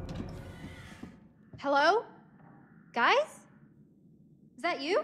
Hello? Guys? Is that you?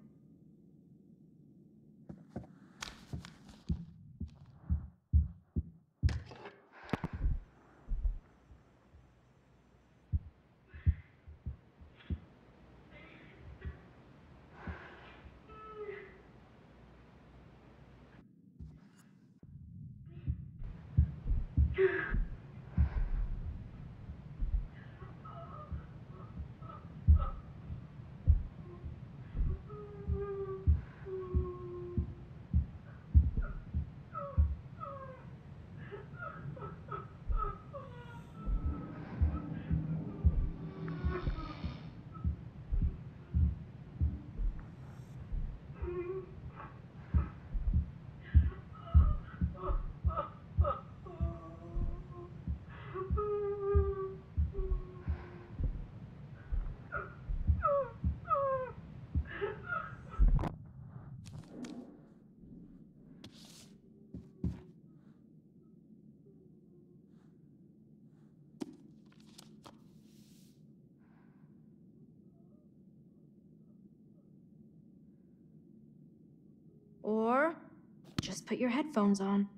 Or just put your headphones on.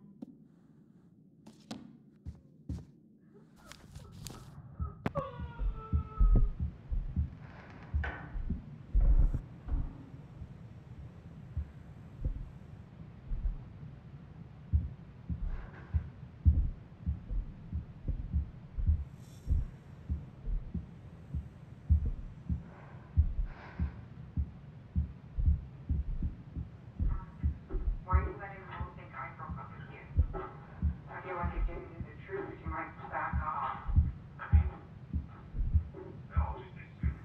Why are you letting Mom think I broke up with you? I feel like if you knew the truth, you might back off. I mean, it all just makes sense.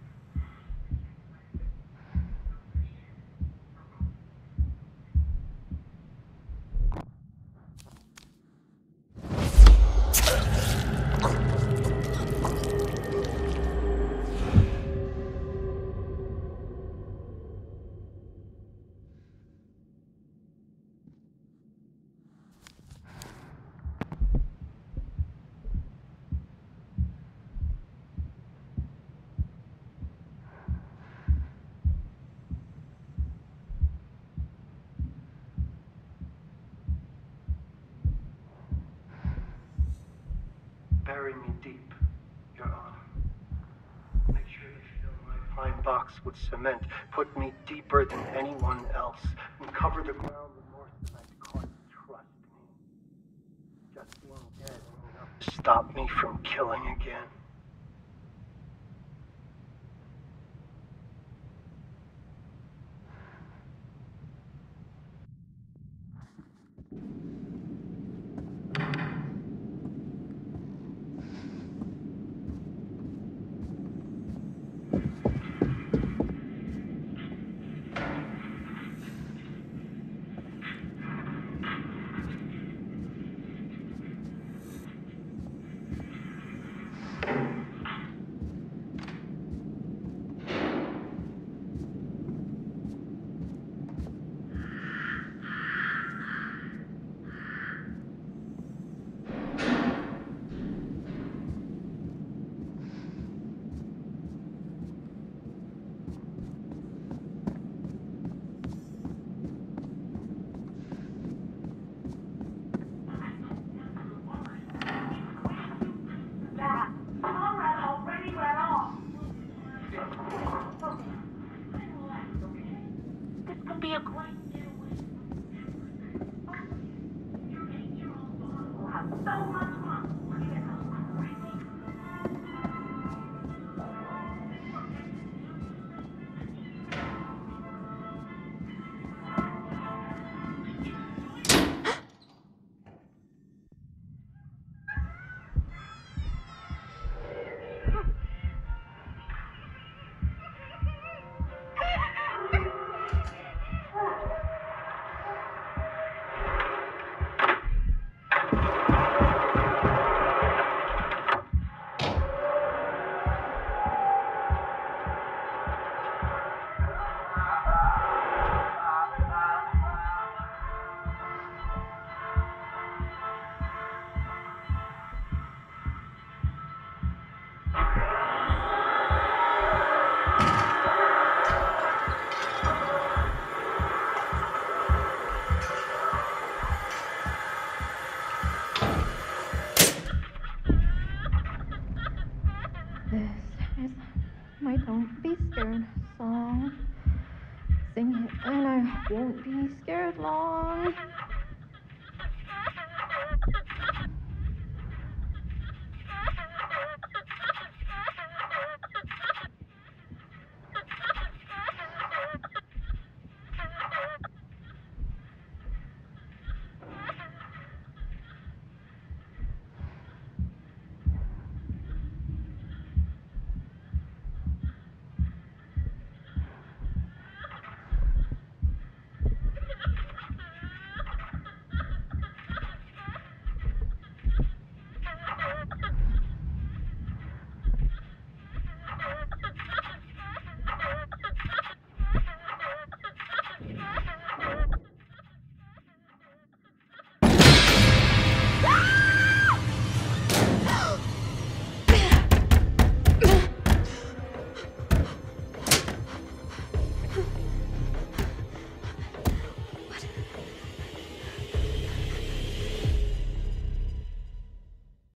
Bury me deep, Your Honor. Make sure you fill my pine box with cement. Put me deeper than anyone else. And cover the ground with more cement. Cause trust me. Just being dead ain't enough to stop me from killing again. my Don't Be Scared song. Sing it and I won't be scared long.